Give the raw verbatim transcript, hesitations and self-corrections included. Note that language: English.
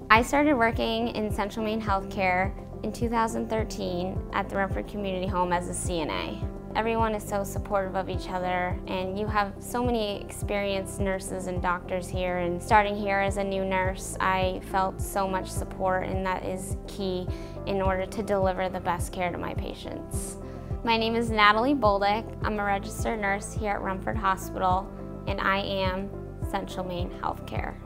I started working in Central Maine Healthcare in two thousand thirteen at the Rumford Community Home as a C N A. Everyone is so supportive of each other, and you have so many experienced nurses and doctors here, and starting here as a new nurse, I felt so much support, and that is key in order to deliver the best care to my patients. My name is Natalie Bolduc. I'm a registered nurse here at Rumford Hospital, and I am Central Maine Healthcare.